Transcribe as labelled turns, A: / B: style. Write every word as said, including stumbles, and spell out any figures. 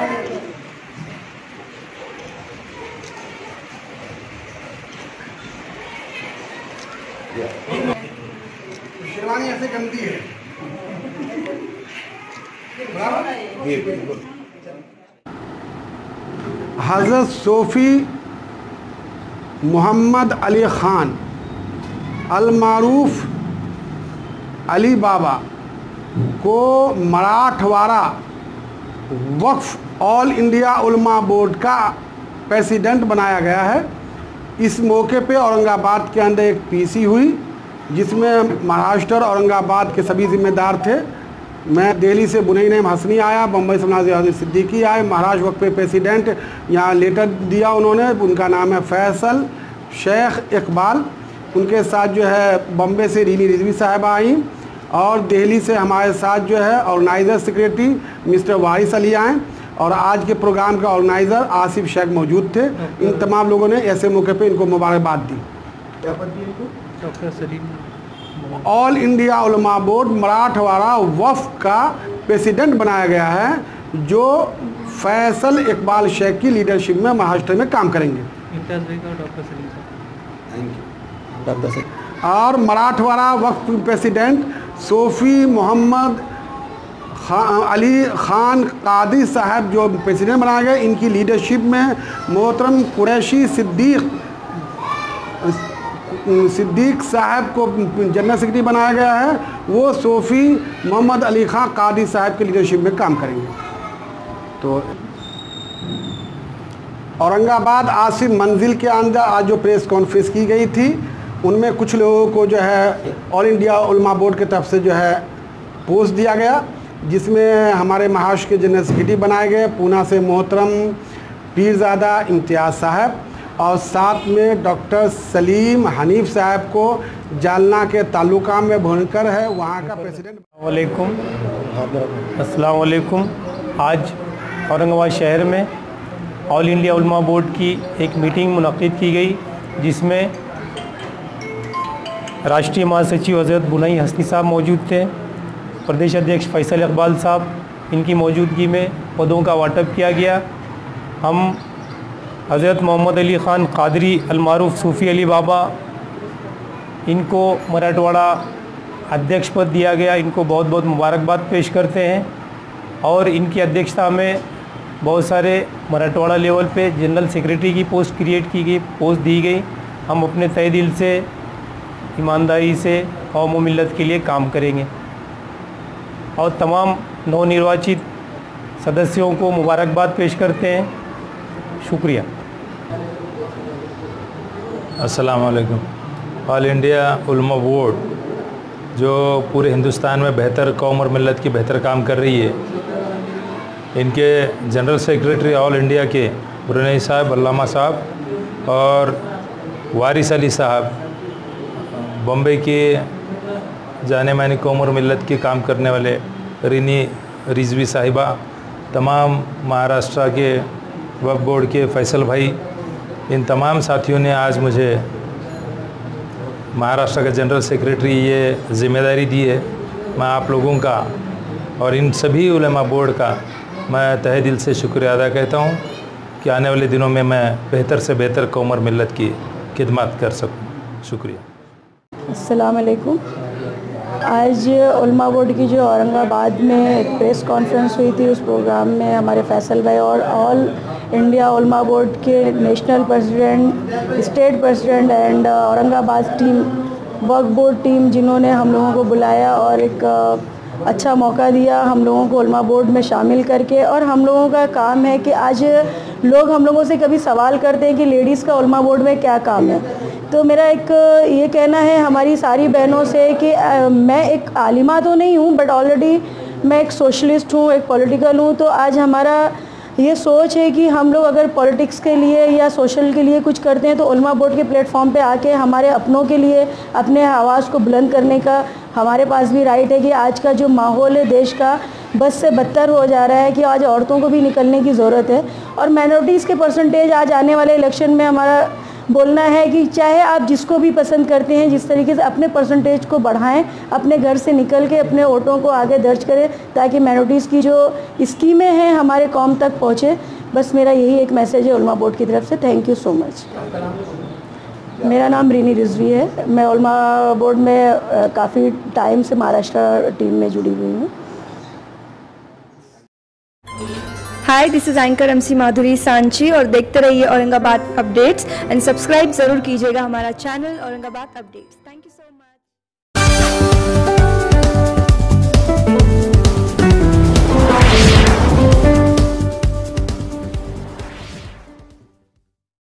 A: शेरवानी ऐसे गंदी है। हज़रत सूफ़ी मोहम्मद अली ख़ान अल मारूफ अली बाबा को Marathwada Waqf all India Ulama board का प्रेसिडेंट बनाया गया है। इस मौके पे औरंगाबाद के अंदर एक पीसी हुई जिसमें महाराष्ट्र और औरंगाबाद के सभी जिम्मेदार थे। मैं दिल्ली से बुनई नईम हसनी आया, बम्बई से नाज़िर सिद्दीकी आए। महाराष्ट्र वक्त पे प्रेसिडेंट यहाँ लेटर दिया उन्होंने, उनका नाम है फैसल शेख इकबाल। उनके साथ जो है बम्बई से रीनी रिजवी साहिबा आई और दिल्ली से हमारे साथ जो है organiser secretary mister Waris Ali आए और आज के प्रोग्राम का ऑर्गेनाइज़र आसिफ शेख मौजूद थे। इन तमाम लोगों ने ऐसे मौके पे इनको मुबारकबाद दी। क्या पद दी इनको? Doctor Salim. All India Ulama board Marathwada Waqf का प्रेसिडेंट बनाया गया है जो फैसल इकबाल शेख की लीडरशिप में महाराष्ट्र में काम करेंगे। Doctor Salim thank you doctor Salim. और मराठवाड़ा वफ़ प्रेसिडेंट सूफ़ी मोहम्मद अली ख़ान कादी साहब जो प्रेसिडेंट बनाया गया, इनकी लीडरशिप में मोहतरम कुरैशी सिद्दीक सिद्दीक साहब को जनरल सेक्रेटरी बनाया गया है। वो सूफ़ी मोहम्मद अली ख़ान कादी साहब की लीडरशिप में काम करेंगे। तो औरंगाबाद आसिफ मंजिल के अंदर आज जो प्रेस कॉन्फ्रेंस की गई थी उनमें कुछ लोगों को जो है ऑल इंडिया उलमा बोर्ड की तरफ से जो है पोस्ट दिया गया, जिसमें हमारे महाराष्ट्र के जनरल सेक्रेटरी बनाए गए पूना से मोहतरम पीरज़ादा इम्तियाज़ साहब और साथ में डॉक्टर सलीम हनीफ साहब को जालना के तालुका में भुवनेश्वर है वहाँ का प्रेसिडेंट।
B: वालेकुम अस्सलाम वालेकुम। आज औरंगाबाद शहर में ऑल इंडिया उलमा बोर्ड की एक मीटिंग मुनक़्क़िद की गई जिसमें राष्ट्रीय महासचिव हज़रत बुनई हसनी साहब मौजूद थे, प्रदेश अध्यक्ष फैसल इकबाल साहब, इनकी मौजूदगी में पदों का वाटप किया गया। हम हज़रत मोहम्मद अली ख़ान कादरी अल मारूफ सूफ़ी अली बाबा, इनको मराठवाड़ा अध्यक्ष पद दिया गया, इनको बहुत बहुत मुबारकबाद पेश करते हैं। और इनकी अध्यक्षता में बहुत सारे मराठवाड़ा लेवल पे जनरल सेक्रेटरी की पोस्ट क्रिएट की गई, पोस्ट दी गई। हम अपने तहे दिल से ईमानदारी से कौम व मिल्लत के लिए काम करेंगे और तमाम नवनिर्वाचित सदस्यों को मुबारकबाद पेश करते हैं। शुक्रिया।
C: अस्सलाम वालेकुम। ऑल इंडिया उलमा बोर्ड जो पूरे हिंदुस्तान में बेहतर कौम और मिल्लत की बेहतर काम कर रही है, इनके जनरल सेक्रेटरी ऑल इंडिया के बुरनई साहब अल्लामा साहब और वारिस अली साहब, बम्बई के जाने मानी कौम और मिल्लत के काम करने वाले रीनी रिजवी साहिबा, तमाम महाराष्ट्र के वक्फ बोर्ड के फैसल भाई, इन तमाम साथियों ने आज मुझे महाराष्ट्र का जनरल सेक्रेटरी ये ज़िम्मेदारी दी है। मैं आप लोगों का और इन सभी उलमा बोर्ड का मैं तहे दिल से शुक्रिया अदा कहता हूँ कि आने वाले दिनों में मैं बेहतर से बेहतर कौम और मिल्लत की खिदमत कर सकूँ। शुक्रिया।
D: अस्सलाम वालेकुम। आज उलमा बोर्ड की जो औरंगाबाद में एक प्रेस कॉन्फ्रेंस हुई थी, उस प्रोग्राम में हमारे फैसल भाई और ऑल इंडिया उलमा बोर्ड के national president, state president and Aurangabad team, Waqf board team, जिन्होंने हम लोगों को बुलाया और एक अच्छा मौका दिया हम लोगों को उलमा बोर्ड में शामिल करके। और हम लोगों का काम है कि आज लोग हम लोगों से कभी सवाल करते हैं कि लेडीज़ का उलमा बोर्ड में क्या काम है, तो मेरा एक ये कहना है हमारी सारी बहनों से कि आ, मैं एक आलिमा तो नहीं हूँ, बट ऑलरेडी मैं एक सोशलिस्ट हूँ, एक पॉलिटिकल हूँ। तो आज हमारा ये सोच है कि हम लोग अगर पॉलिटिक्स के लिए या सोशल के लिए कुछ करते हैं तो उलमा बोर्ड के प्लेटफॉर्म पे आके हमारे अपनों के लिए अपने आवाज़ को बुलंद करने का हमारे पास भी राइट है। कि आज का जो माहौल है देश का बस से बदतर हो जा रहा है कि आज औरतों को भी निकलने की ज़रूरत है। और माइनॉरिटीज़ के परसेंटेज आज आने वाले इलेक्शन में हमारा बोलना है कि चाहे आप जिसको भी पसंद करते हैं, जिस तरीके से अपने परसेंटेज को बढ़ाएं, अपने घर से निकल के अपने वोटों को आगे दर्ज करें ताकि माइनॉरिटीज़ की जो स्कीमें हैं हमारे कौम तक पहुँचे। बस मेरा यही एक मैसेज है उलमा बोर्ड की तरफ से। Thank you so much. मेरा नाम रीनी रिजवी है। मैं उलमा बोर्ड में काफ़ी टाइम से महाराष्ट्र टीम में जुड़ी हुई हूँ।
E: Hi, this is anchor MC Madhuri Sanchi और देखते रहिए औरंगाबाद अपडेट्स एंड सब्सक्राइब ज़रूर कीजिएगा हमारा channel Aurangabad updates. Thank you so much.